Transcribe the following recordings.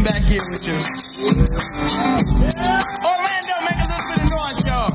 back here with you. Orlando, make a little bit of noise, y'all.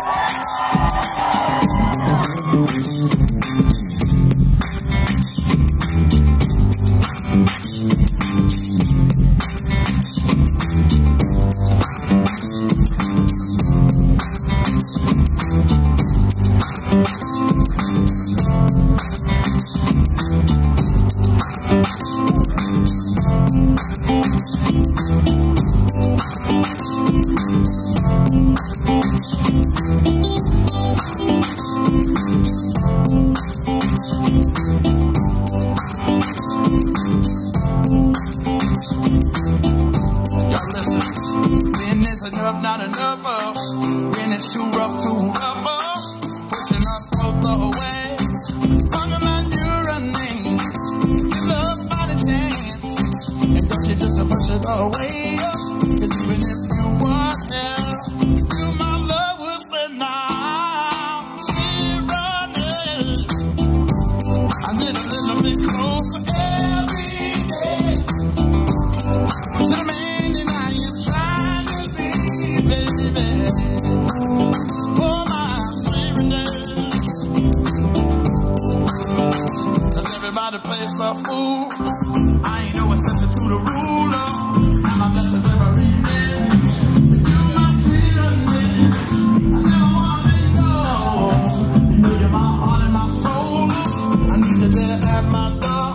Not enough of when it's too rough, pushing our throat away. Talking about your name, your love by the chance, and don't you just push it away? 'Cause even if you want help, you my love will say now. See, running, I get a little bit closer every day to the man that I am trying to be. For my sweet Rene, 'cause everybody plays a fool. I ain't no exception to the rule. I'm a blessed every day. You my sweet Rene, I never want to let go. You know you're my heart and my soul. I need you there at my door.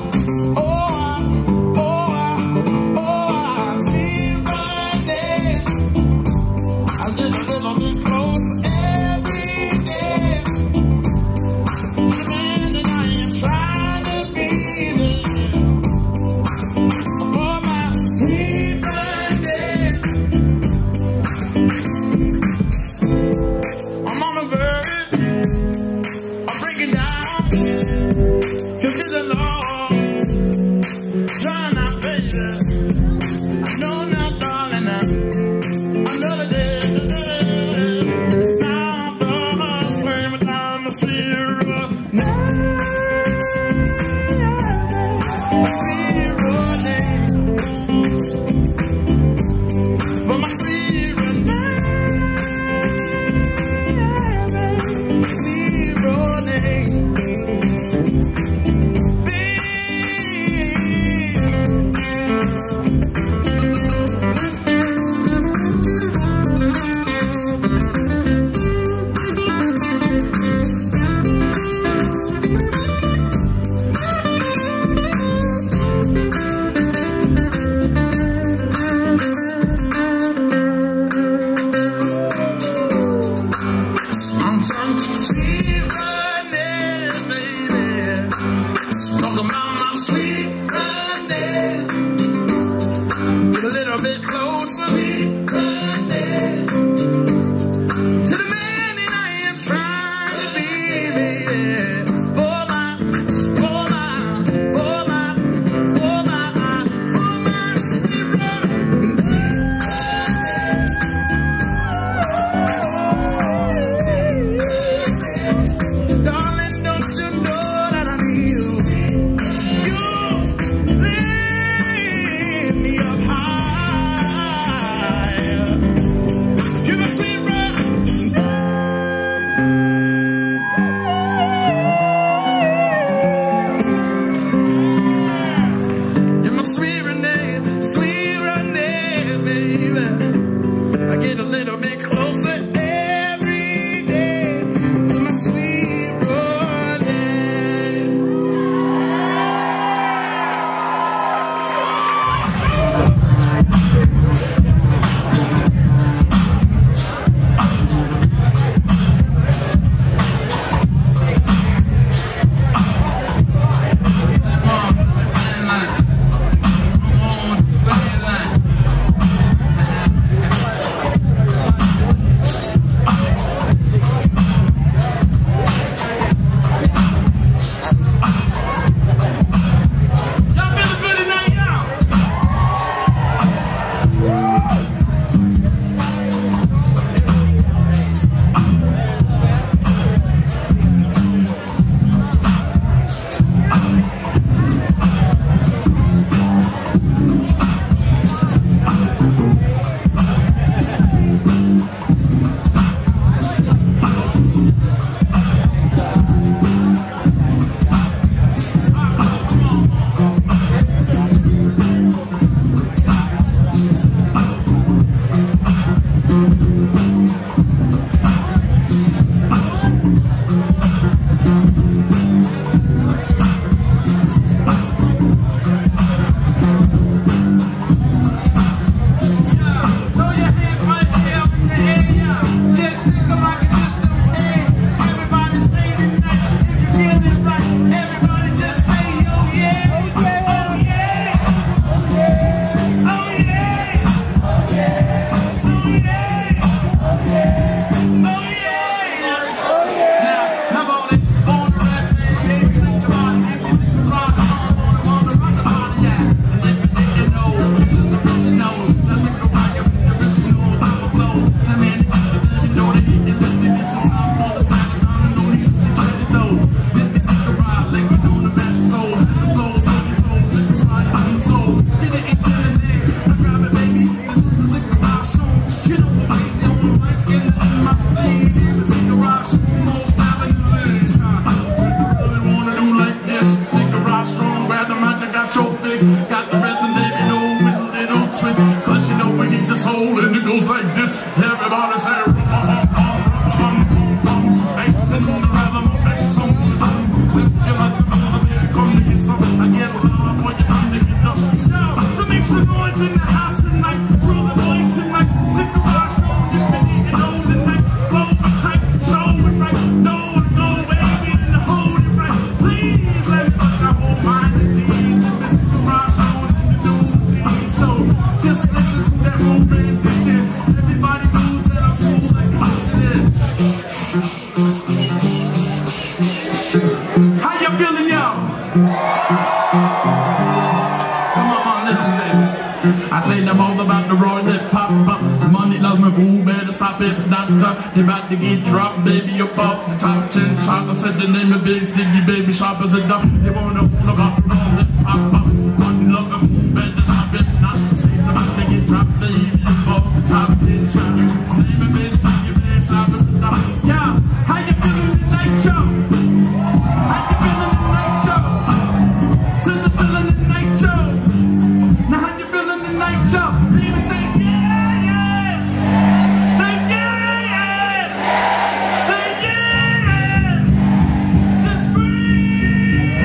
stop it, not you about to get dropped, baby, up off the top 10 chop. I said the name of Big Siggy, baby, sharp as a duck. They wanna look up, roll it, pop up, one look up, better stop it, not say about to get dropped, baby, up off the top 10 chop. Name of Big Siggy, baby, sharp as a duck. Yeah, how you feeling tonight, Joe? How you feeling tonight, Joe? Till the feeling tonight, Joe. Now how you feeling tonight, Joe? Baby, say yeah, yeah. Say yeah, yeah. Say yeah. Just scream.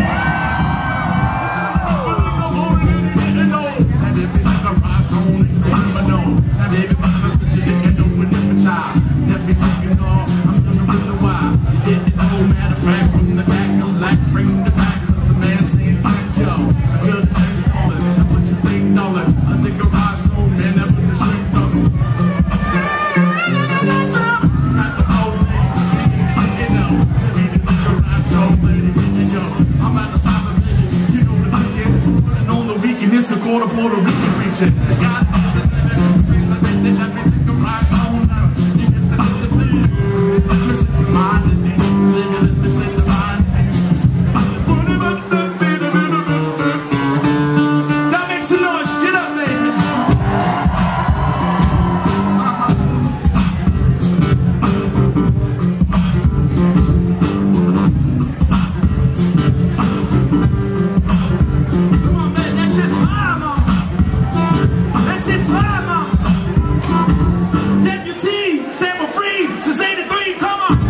That baby like a rock on it, I'm a no. That baby mother switch it and do it with a child. That be singing all, I'm doing with the wild. It don't matter, right from the back, no light, bring the back, cause the man saying thank yo. A good thing calling, and what you think, darling? I say garage show, man, that was a street talking. Not the whole thing, you know. That be the garage show, lady, and yo. I'm at the top of it, you know the weekend. Running on the weekend, it's a quarter Puerto Rican preaching. God, let me sing garage show now. You can send it to me. Let me sing the mind, let me sing the mind. That makes a noise, get up, baby. Come on, man, that shit's live, man. That shit's live, man. Deputy, sample free, since 83, come on.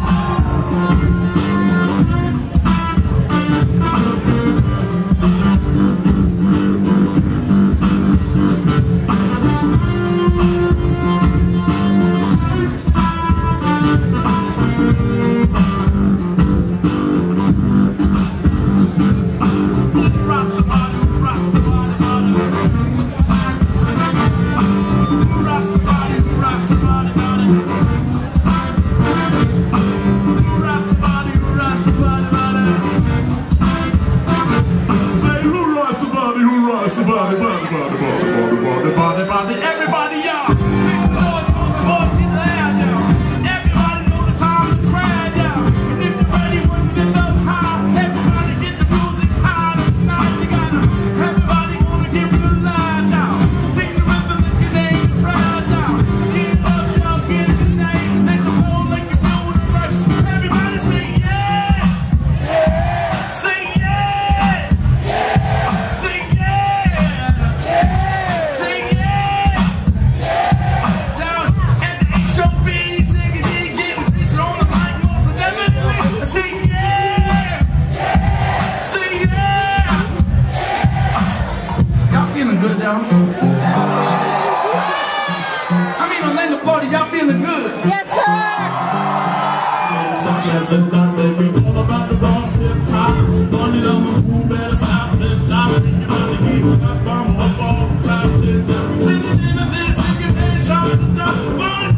Rock the body, rock the body, body. Rock the body, rock the body, body. Rock the body, rock the body, body. Say who rocks the body, who rocks the body, body, body, body, body, body, body. Everybody, y'all. Make some noise, put the boys in the air, y'all. Everybody know the time to crowd, y'all. And if you're ready, when you get up high, everybody get the music high. Tonight you gotta, everybody wanna get real loud, y'all. Sing the rhythm like your name is proud, y'all. Get it up, y'all, get it tonight. Make the roll like you're doing the rush. Everybody say yeah. Say yeah. Say yeah. Say yeah. Down at the HOB, singing, getting pissed on the mic, most of them anyway. Say yeah. Say yeah. Y'all feeling good, y'all? I mean, Orlando, Florida, y'all feeling good? Yes, sir. Baby, all about the wrong tip top. Money on the pool, better stop it. Dominant, you gotta keep it up, I'm up all the time. Singing in this, singing that, shot the stuff, fun.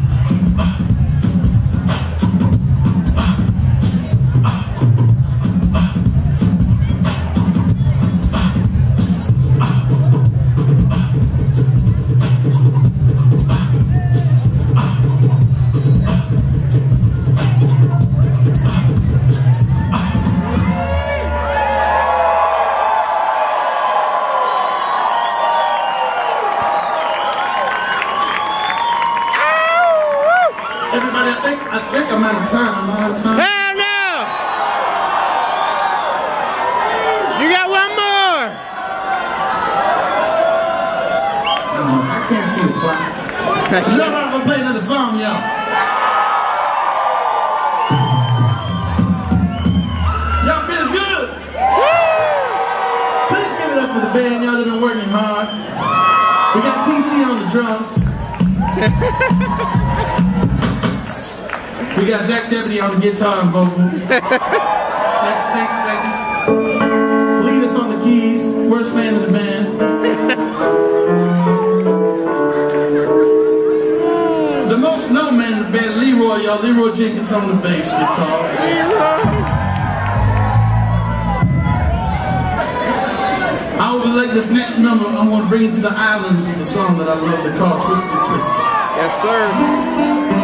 Everybody, I think I'm out of time. I'm out of time. Hell no! You got one more. I can't see the clock. Y'all gonna play another song, y'all. Y'all feeling good? Please give it up for the band. Y'all have been working hard. We got TC on the drums. We got Zach Deputy on the guitar and vocals. Thank you. Lead us on the keys. Worst man in the band. The most known man in the band, Leroy, y'all. Leroy Jenkins on the bass guitar. I would like this next number. I want to bring it to the islands with a song that I love. They're called Twisty Twisty. Yes, sir.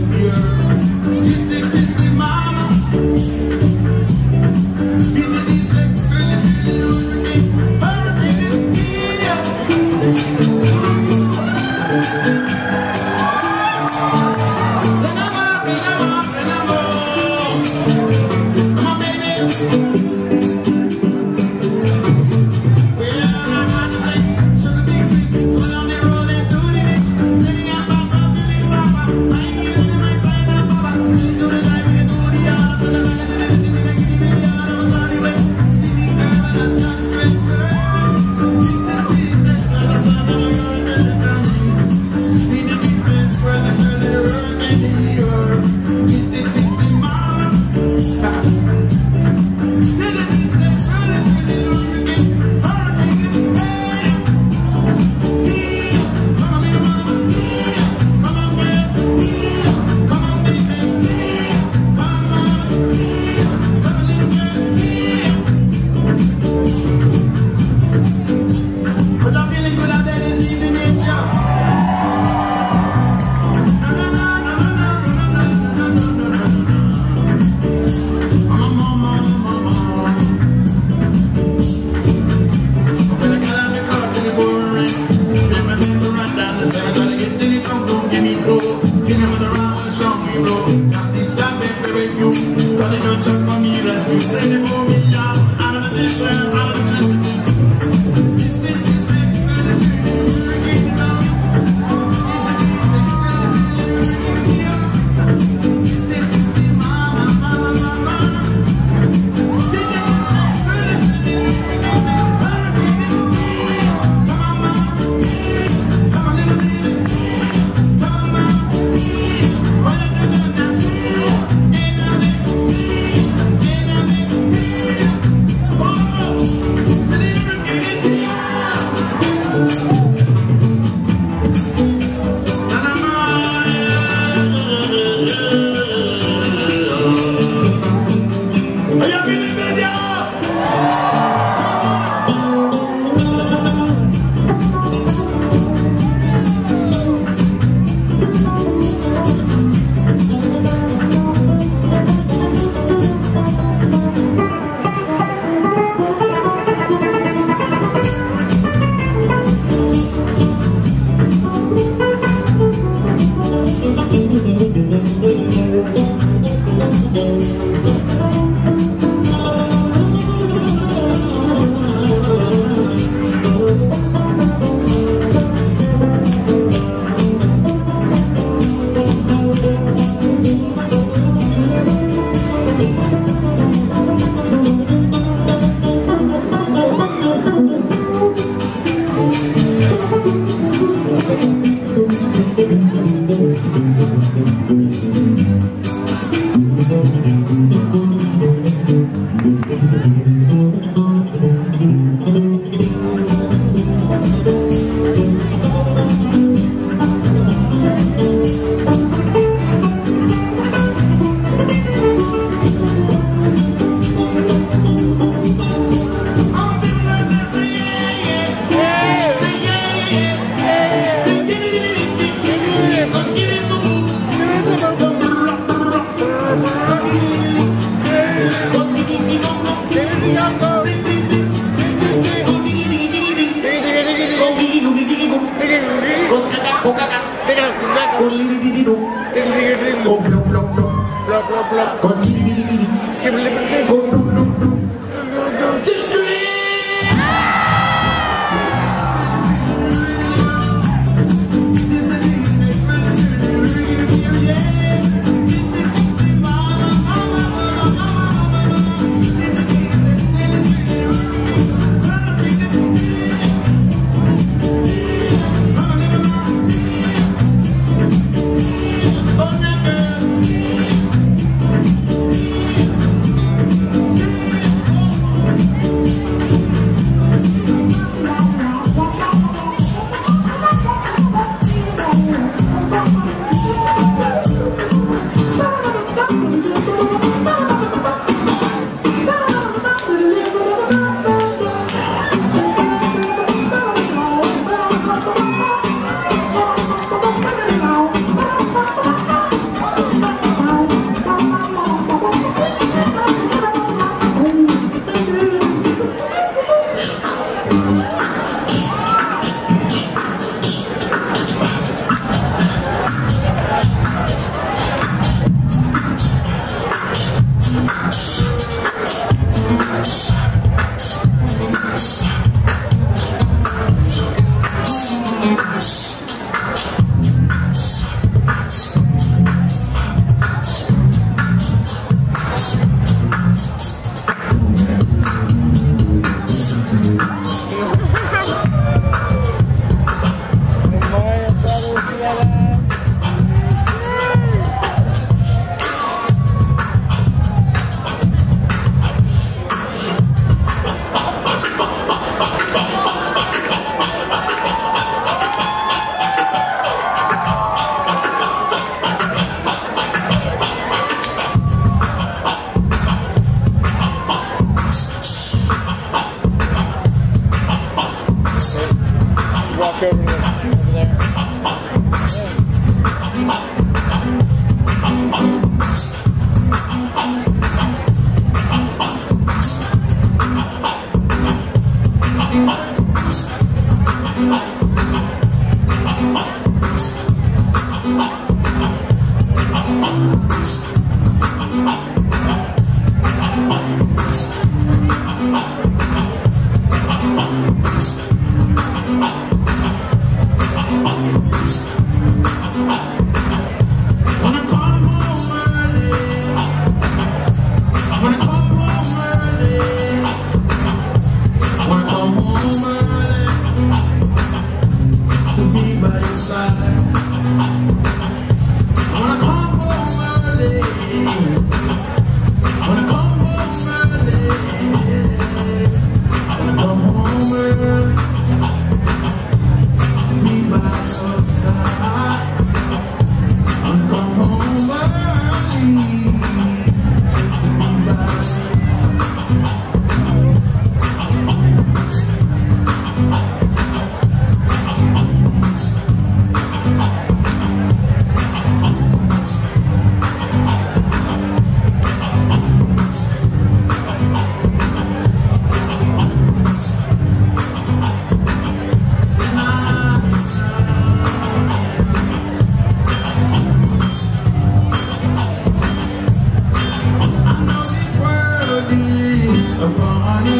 Twisty, twisty mama. In the east, like swirly, swirly, hurricane, come on, baby.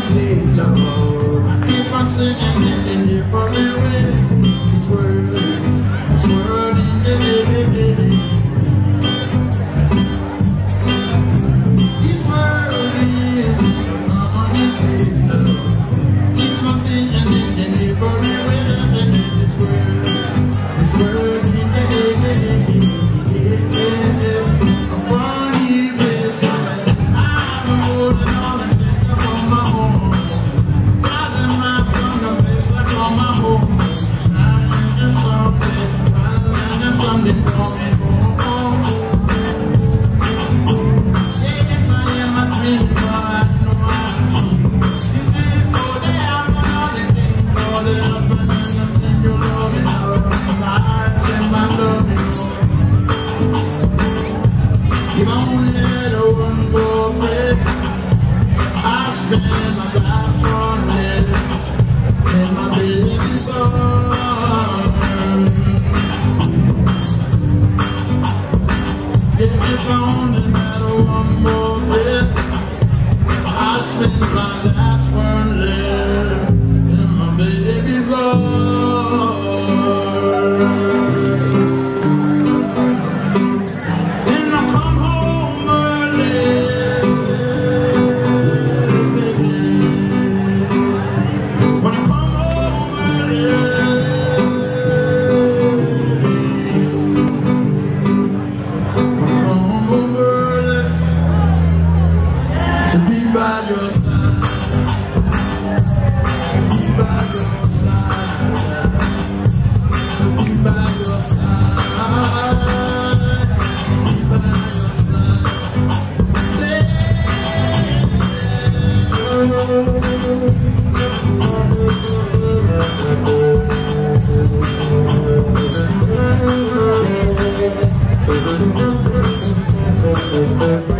please, Lord. I keep on singing it in different ways. These words, these words, please, Lord. Keep on singing it in different ways. These words, if I only had one more breath, I'd spend my last one there in my baby's arms. If I only had one more breath, I'd spend my last one there in my baby's arms. To be by your side, to be by your side, to be by your side, to be by your side.